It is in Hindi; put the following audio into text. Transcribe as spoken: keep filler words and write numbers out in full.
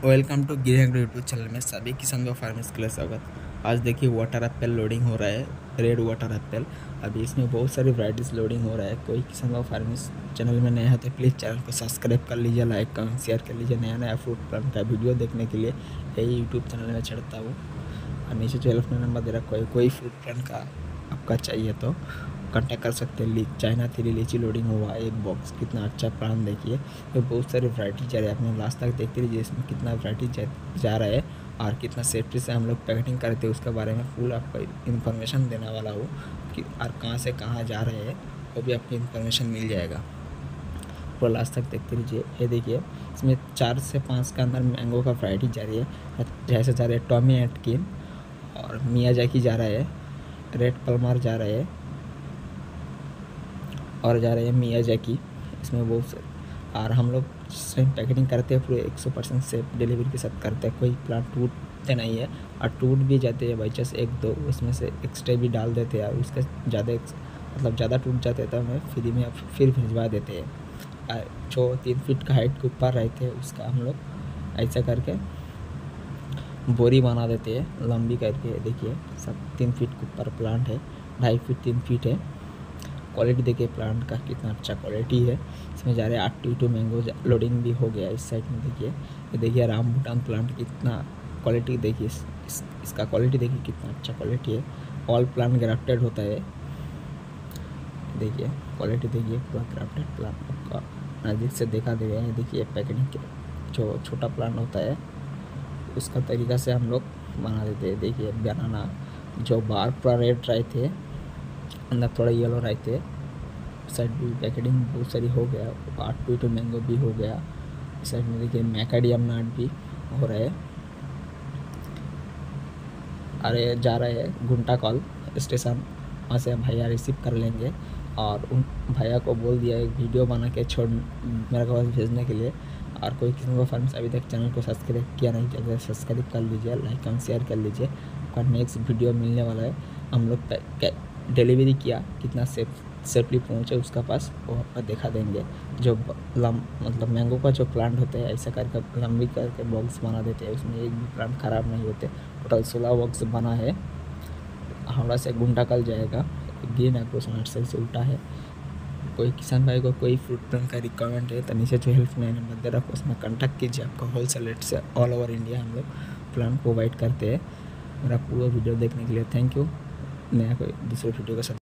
Welcome to Giri agro YouTube channel में सभी किसान व फार्मर्स के लिए स्वागत। आज देखिए वाटर एप्पल लोडिंग हो रहा है, रेड वाटर एप्पल। अभी इसमें बहुत सारी वैराइटीज़ लोडिंग हो रहा है। कोई किसान व फार्मर्स चैनल में नया है तो प्लीज़ चैनल को सब्सक्राइब कर लीजिए, लाइक कमेंट शेयर कर लीजिए। नया नया फ्रूट प्लांट का वीडियो देखने के लिए यही यूट्यूब चैनल में चढ़ता हूँ। और नीचे जो हेल्प नंबर दे रहा, कोई कोई फ्रूट प्लांट का आपका चाहिए तो कांटेक्ट कर सकते हैं। चाइना थ्री लीची लोडिंग हुआ एक बॉक्स, कितना अच्छा प्लान देखिए। ये बहुत सारी वैरायटी जा रही है, अपने लास्ट तक देखते रहिए इसमें कितना वैरायटी जा, जा रहा है और कितना सेफ्टी से हम लोग पैकेटिंग करते हैं उसके बारे में फुल आपको इन्फॉर्मेशन देने वाला हूँ कि और कहाँ से कहाँ जा रहे हैं वो भी आपको इन्फॉर्मेशन मिल जाएगा। पूरा लास्ट तक देखते रहिए। ये देखिए इसमें चार से पाँच के अंदर मैंगो का वैरायटी जा रही है। जैसे जा रहे हैं टॉमी एटकिन और मियाजाकी जा रहा है, रेड पल्मार जा रहे हैं और जा रहे हैं मियाजाकी। इसमें बहुत से और हम लोग सेम पैकेटिंग करते हैं, पूरे एक सौ परसेंट सेफ डिलीवरी के साथ करते हैं। कोई प्लांट टूटते नहीं है और टूट भी जाते हैं बाई चांस एक दो, उसमें से एक्स्ट्रा भी डाल देते हैं और उसके ज़्यादा मतलब ज़्यादा टूट जाते हैं तो हमें फ्री में फिर भिजवा देते हैं। जो तीन फीट का हाइट के ऊपर रहते हैं उसका हम लोग ऐसा करके बोरी बना देते हैं लंबी करके। देखिए सब तीन फीट के ऊपर प्लांट है, ढाई फीट तीन फीट है। क्वालिटी देखिए प्लांट का कितना अच्छा क्वालिटी है। इसमें जा रहे हैं आठ टू टू मैंगो लोडिंग भी हो गया इस साइड में। देखिए ये देखिए रामबुटान प्लांट कितना क्वालिटी देखिए, इस, इस, इसका क्वालिटी देखिए कितना अच्छा क्वालिटी है। ऑल प्लांट ग्राफ्टेड होता है। देखिए क्वालिटी देखिए पूरा ग्राफ्टेड प्लांट आपका नज़दीक से देखा देगा। ये देखिए पैकेटिंग के जो छोटा प्लांट होता है उसका तरीका से हम लोग बना देते हैं। देखिए बनाना जो बाहर पूरा रेड रहते हैं, अंदर थोड़ा येलो रहते हैं। साइड भी पैकेटिंग बहुत सारी हो गया, आठ टू टू मैंगो भी हो गया। इस साइड में देखिए मैकाडियम नट भी हो रहा है। अरे जा रहे हैं गुंटा कॉल स्टेशन, वहाँ से भैया रिसीव कर लेंगे और उन भैया को बोल दिया एक वीडियो बना के छोड़ मेरे पास भेजने के लिए। और कोई किसी को फर्म्स अभी तक चैनल को सब्सक्राइब किया नहीं किया, सब्सक्राइब कर लीजिए, लाइक एंड शेयर कर लीजिए। आपका नेक्स्ट वीडियो मिलने वाला है। हम लोग डिलीवरी किया कितना सेफ सेफली पहुँचे उसका पास वो आपका दिखा देंगे। जो लम मतलब मैंगो का जो प्लांट होते हैं ऐसा करके लंबी करके बॉक्स बना देते हैं, उसमें एक भी प्लांट ख़राब नहीं होते। टोटल सोलह बॉक्स बना है। हावड़ा से गुंडा कल जाएगा, ग्रीन एग्रो नर्सरी से उल्टा है। कोई किसान भाई को कोई फ्रूट प्लांट का रिक्वायरमेंट है तो नीचे जो हेल्प लाइन नंबर दे रखो उसमें कॉन्टैक्ट कीजिए। आपको होलसेल रेट से ऑल ओवर इंडिया हम लोग प्लांट प्रोवाइड करते हैं। मेरा पूरा वीडियो देखने के लिए थैंक यू। नया कोई दूसरे वीडियो के साथ